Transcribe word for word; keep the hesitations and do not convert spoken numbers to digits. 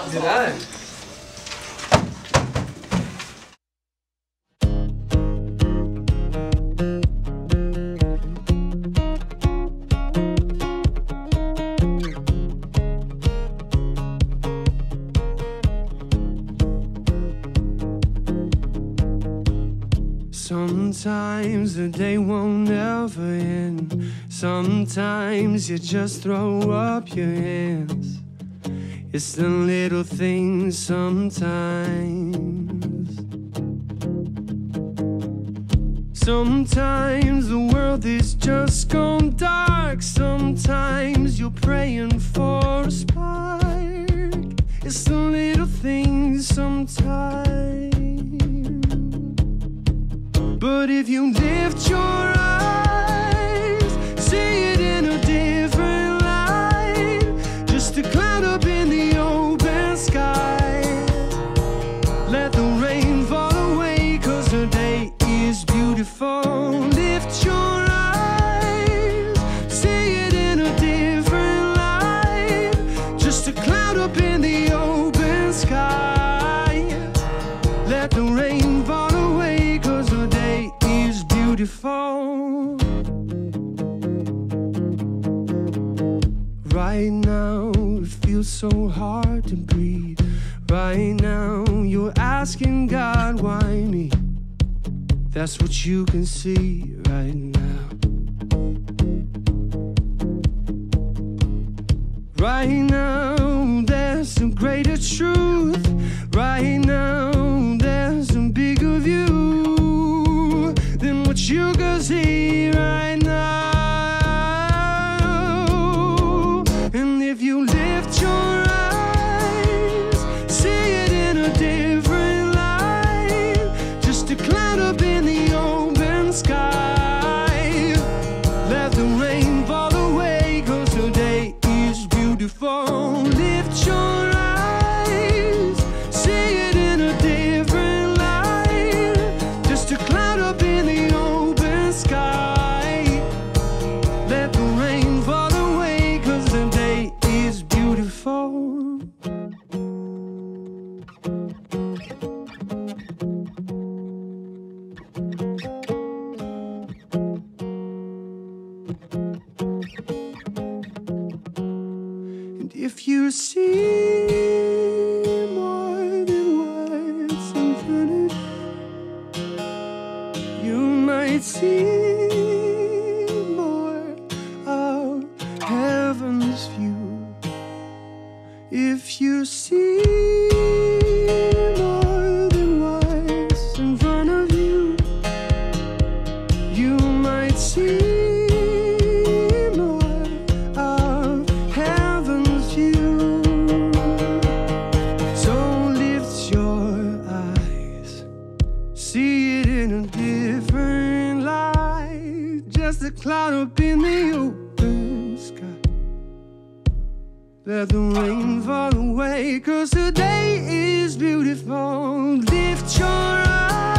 Grande. Sometimes the day won't ever end. Sometimes you just throw up your hands. It's the little things sometimes. Sometimes the world is just gone dark. Sometimes you're praying for a spark. It's the little things sometimes. But if you lift your eyes, see it in a different light. Just a cloud up in the open sky. Let the rain fall away, 'cause the day is beautiful. Lift your eyes, see it in a different light. Just a cloud up in the open sky. Let the rain fall away, 'cause the day is beautiful. Right now it feels so hard to breathe. Right now you're asking God, why me? That's what you can see right now. Right now there's a greater truth. Right now there's a bigger view than what you can see right now. And if you lift your eyes, see it in a different light. Just a cloud up in the open sky. Let the rain fall away, 'cause the day is beautiful. Lift your eyes, see it in a different light. Just a cloud up in the open sky. Let the rain fall away, 'cause the day is beautiful. And if you see more than what's in front of you, you might see more of heaven's view. If you see more than what's in front of you, you might see more of heaven's view. So lift your eyes, see it in a different light. Just a cloud up in the open sky. Let the rain fall away, 'cause the day is beautiful. Lift your eyes.